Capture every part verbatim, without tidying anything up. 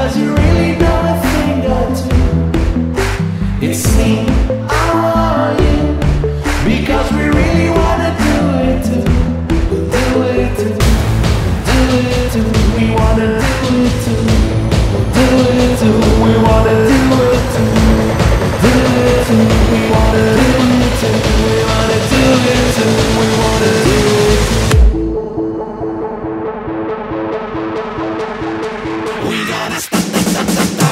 because you really know a thing or two. It's me, I want you, because we really wanna do it too. We'll do it too, do it too. We wanna do it too, we'll do it too. We wanna do it too, do it too. We wanna do it too, we wanna do it too. We wanna do it too. We gotta stop, stop, stop, stop, stop.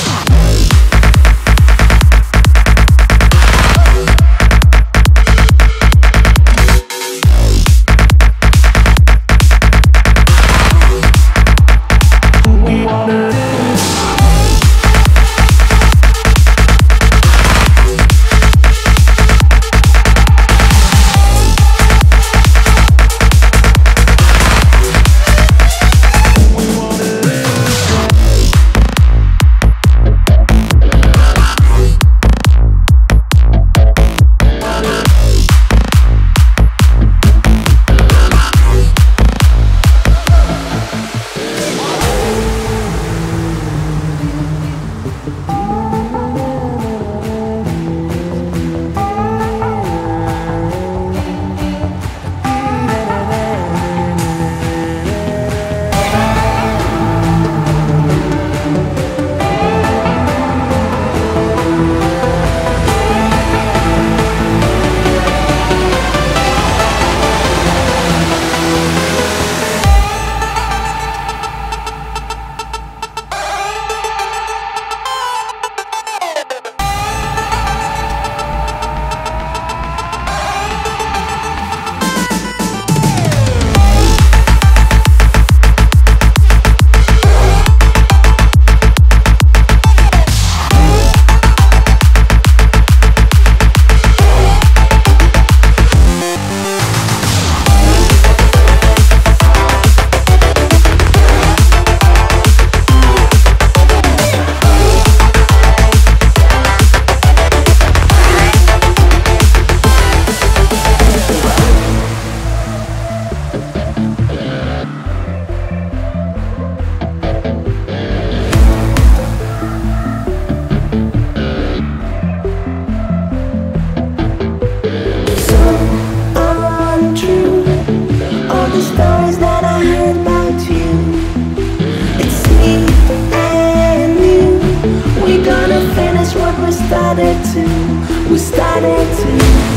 We started to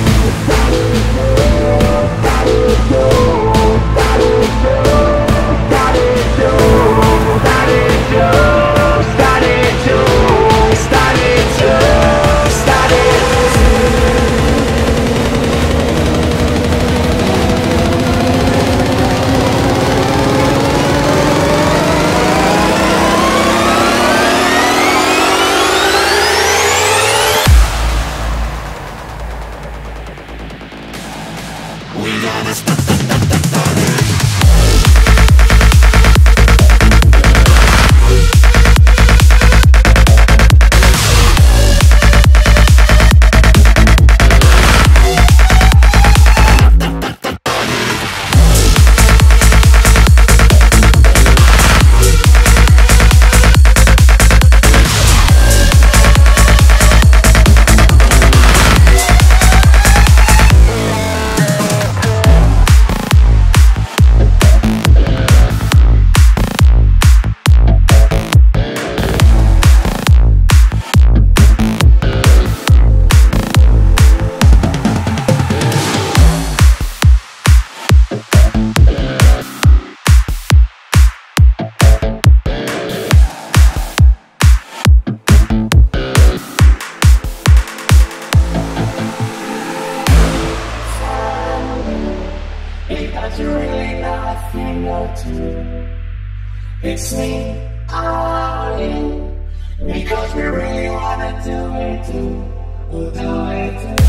it's me, I want you, because we really wanna do it too. We'll do it too.